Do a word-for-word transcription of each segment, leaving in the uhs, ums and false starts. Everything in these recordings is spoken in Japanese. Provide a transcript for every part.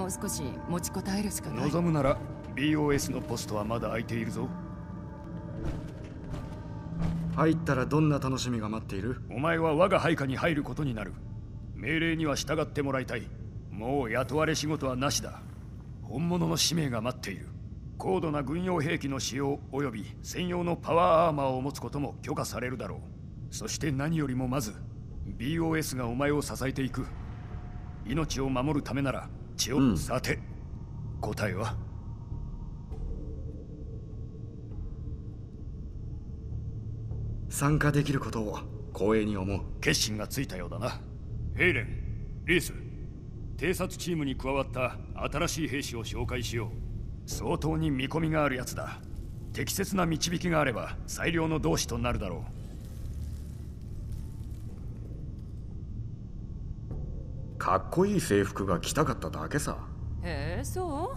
もう少し持ちこたえるしかない。 望むなら ビーオーエス のポストはまだ空いているぞ。 入ったらどんな楽しみが待っている？ お前は我が配下に入ることになる。命令には従ってもらいたい。もう雇われ仕事はなしだ。本物の使命が待っている。高度な軍用兵器の使用及び専用のパワーアーマーを持つことも許可されるだろう。そして何よりもまず ビーオーエス がお前を支えていく。命を守るためなら血を、うん、さて答えは？ 参加できることを光栄に思う。 決心がついたようだな。ヘイレン、リース、偵察チームに加わった新しい兵士を紹介しよう。相当に見込みがあるやつだ。適切な導きがあれば最良の同志となるだろう。かっこいい制服が着たかっただけさ。 へえ、そう？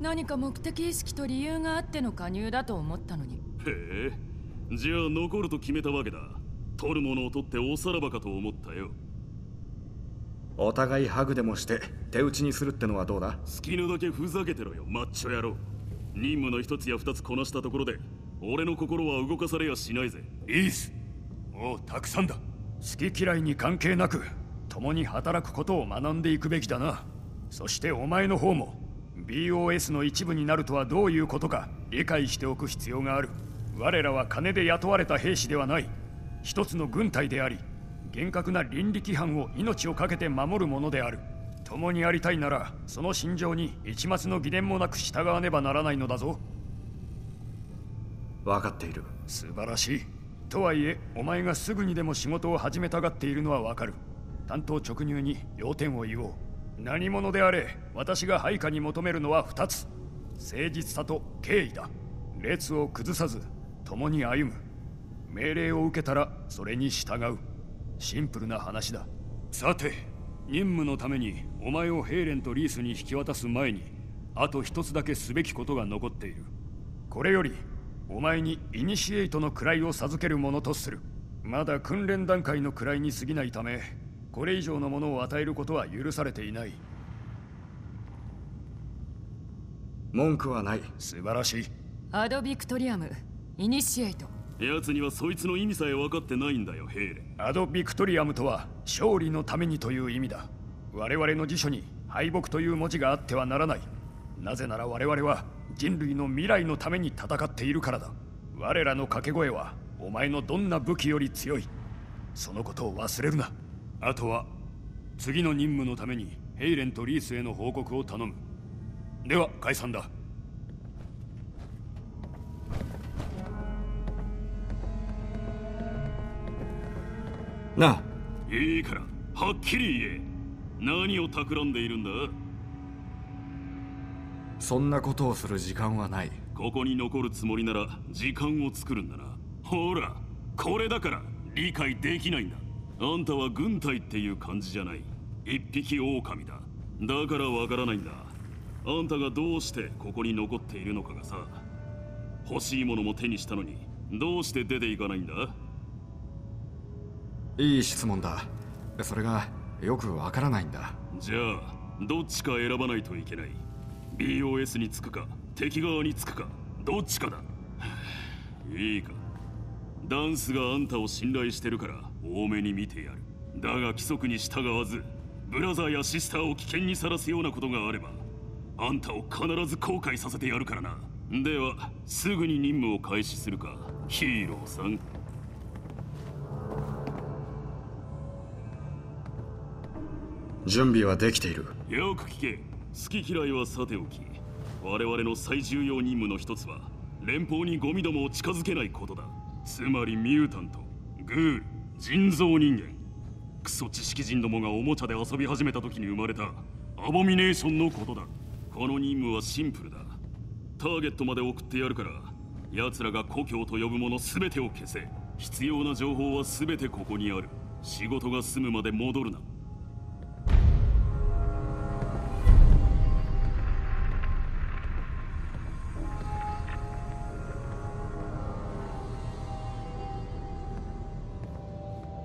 何か目的意識と理由があっての加入だと思ったのに。 へえ、じゃあ残ると決めたわけだ。取るものを取っておさらばかと思ったよ。 お互いハグでもして手打ちにするってのはどうだ？ 好きなだけふざけてろよ、マッチョ野郎。任務の一つや二つこなしたところで俺の心は動かされやしないぜ。 いいっす。もうたくさんだ。好き嫌いに関係なく共に働くことを学んでいくべきだな。そしてお前の方も ビーオーエス の一部になるとはどういうことか理解しておく必要がある。我らは金で雇われた兵士ではない。一つの軍隊であり、厳格な倫理規範を命を懸けて守るものである。共にありたいならその心情に一抹の疑念もなく従わねばならないのだぞ。 分かっている。 素晴らしい。とはいえお前がすぐにでも仕事を始めたがっているのは分かる。単刀直入に要点を言おう。何者であれ私が配下に求めるのは二つ。誠実さと敬意だ。列を崩さず共に歩む。命令を受けたらそれに従う。シンプルな話だ。さて、任務のためにお前をヘイレンとリースに引き渡す前にあと一つだけすべきことが残っている。これよりお前にイニシエイトの位を授けるものとする。まだ訓練段階の位に過ぎないためこれ以上のものを与えることは許されていない。 文句はない。 素晴らしい。 アドビクトリアムイニシエイト。 奴にはそいつの意味さえ分かってないんだよ、ヘイレン。 アドビクトリアムとは勝利のためにという意味だ。我々の辞書に敗北という文字があってはならない。なぜなら我々は人類の未来のために戦っているからだ。我らの掛け声はお前のどんな武器より強い。そのことを忘れるな。あとは次の任務のためにヘイレンとリースへの報告を頼む。では解散だ。 なあ。 いいからはっきり言え。何を企んでいるんだ？ そんなことをする時間はない。 ここに残るつもりなら時間を作るんだな。ほら、これだから理解できないんだ。あんたは軍隊っていう感じじゃない。一匹狼だ。だからわからないんだ。あんたがどうしてここに残っているのかがさ。欲しいものも手にしたのにどうして出ていかないんだ？ いい質問だ。それがよくわからないんだ。 じゃあどっちか選ばないといけない。 ビーオーエス につくか敵側につくか、どっちかだ。いいか、ダンスがあんたを信頼してるから多めに見てやる。だが規則に従わずブラザーやシスターを危険にさらすようなことがあればあんたを必ず後悔させてやるからな。ではすぐに任務を開始するか、ヒーローさん。 準備はできている。 よく聞け。好き嫌いはさておき、我々の最重要任務の一つは連邦にゴミどもを近づけないことだ。つまりミュータント、グール、人造人間、クソ知識人どもがおもちゃで遊び始めた時に生まれたアボミネーションのことだ。この任務はシンプルだ。ターゲットまで送ってやるから奴らが故郷と呼ぶもの全てを消せ。必要な情報は全てここにある。仕事が済むまで戻るな。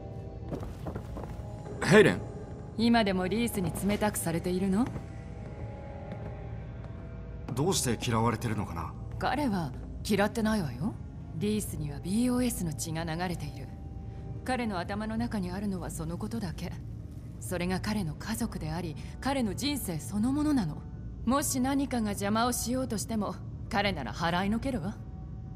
ヘイレン。 今でもリースに冷たくされているの？ どうして嫌われてるのかな。 彼は嫌ってないわよ。リースには ビーオーエス の血が流れている。彼の頭の中にあるのはそのことだけ。それが彼の家族であり、彼の人生そのものなの。もし何かが邪魔をしようとしても、彼なら払いのけるわ。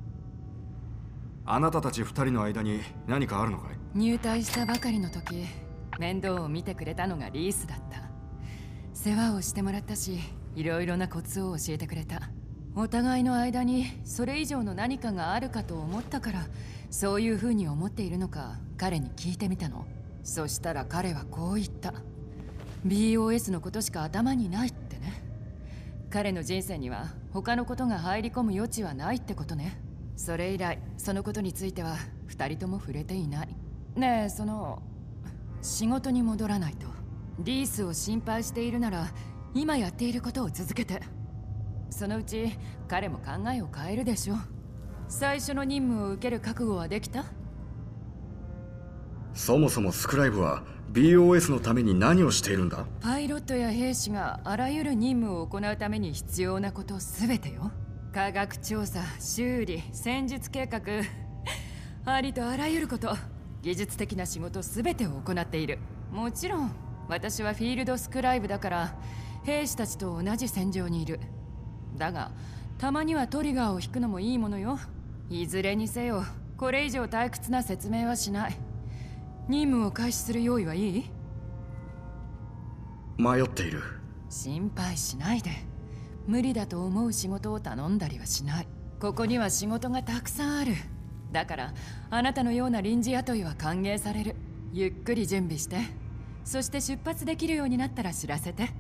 あなたたち二人の間に何かあるのかい？ 入隊したばかりの時、面倒を見てくれたのがリースだった。世話をしてもらったし、いろいろなコツを教えてくれた。お互いの間にそれ以上の何かがあるかと思ったから、そういう風に思っているのか彼に聞いてみたの。そしたら彼はこう言った。 ビーオーエス のことしか頭にないってね。彼の人生には他のことが入り込む余地はないってことね。それ以来そのことについては二人とも触れていない。ねえ、その仕事に戻らないと。リースを心配しているなら今やっていることを続けて。そのうち彼も考えを変えるでしょう。最初の任務を受ける覚悟はできた？ そもそもスクライブは ビーオーエス のために何をしているんだ？ パイロットや兵士があらゆる任務を行うために必要なことすべてよ。科学調査、修理、戦術計画ありとあらゆること、技術的な仕事すべてを行っている。もちろん私はフィールドスクライブだから兵士たちと同じ戦場にいる。だがたまにはトリガーを引くのもいいものよ。いずれにせよこれ以上退屈な説明はしない。任務を開始する用意はいい？ 迷っている。 心配しないで。無理だと思う仕事を頼んだりはしない。ここには仕事がたくさんある。だからあなたのような臨時雇いは歓迎される。ゆっくり準備して、そして出発できるようになったら知らせて。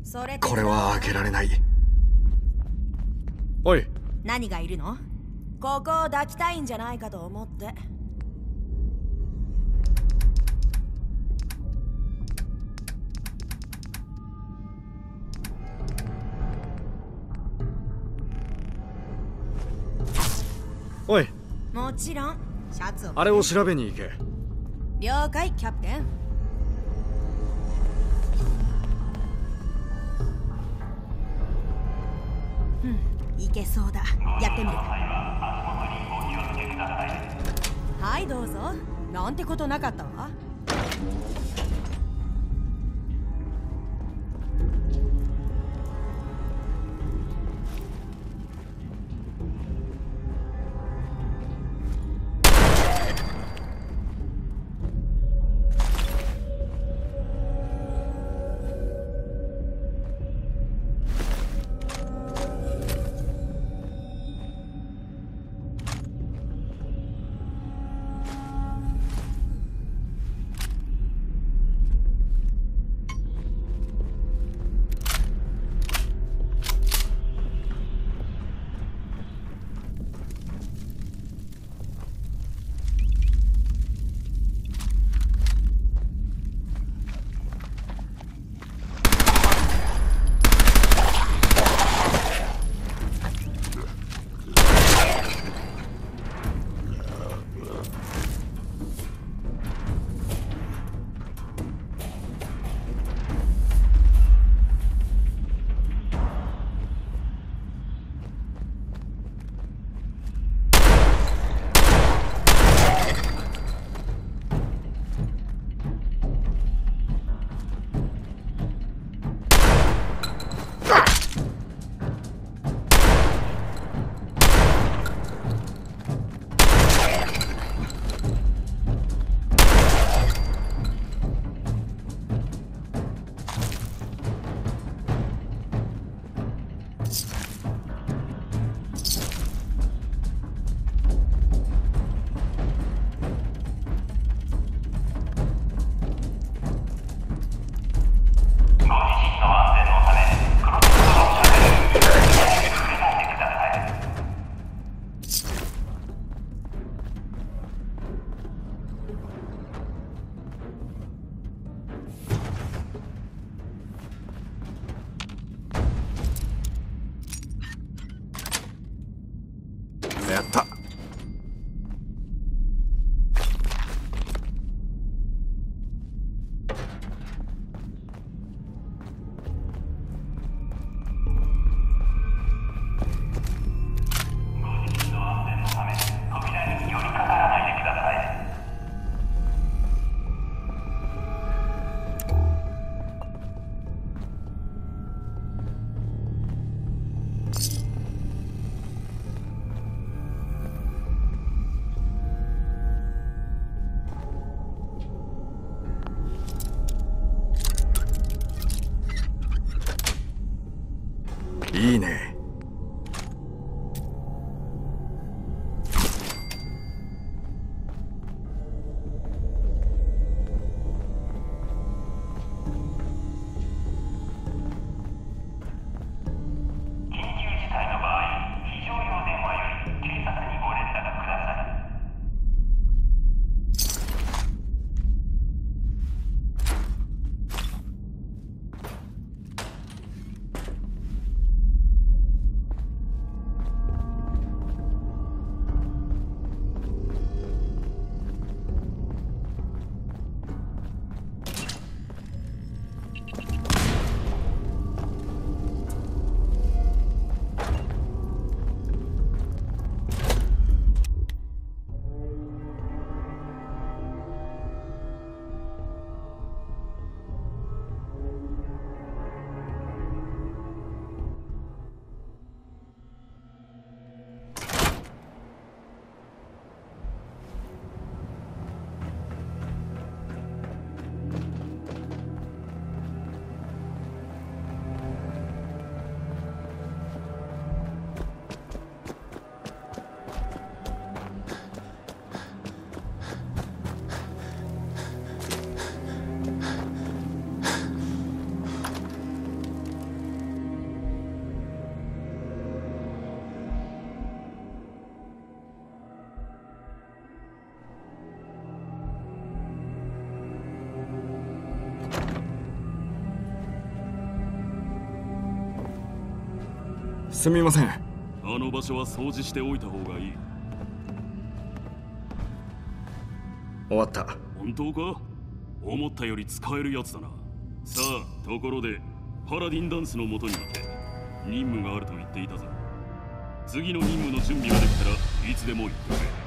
それこれは開けられない。おい、 何がいるの？ここを抱きたいんじゃないかと思って。 おい、 もちろんシャツを。 あれを調べに行け。 了解、キャプテン。うん、いけそうだ。やってみる。はいどうぞ。なんてことなかったわ。 やった。いいね。 すみません。 あの場所は掃除しておいた方がいい。 終わった。 本当か？思ったより使えるやつだな。さあ、ところでパラディンダンスの元に待て。任務があると言っていたぞ。次の任務の準備ができたらいつでも言ってくれ。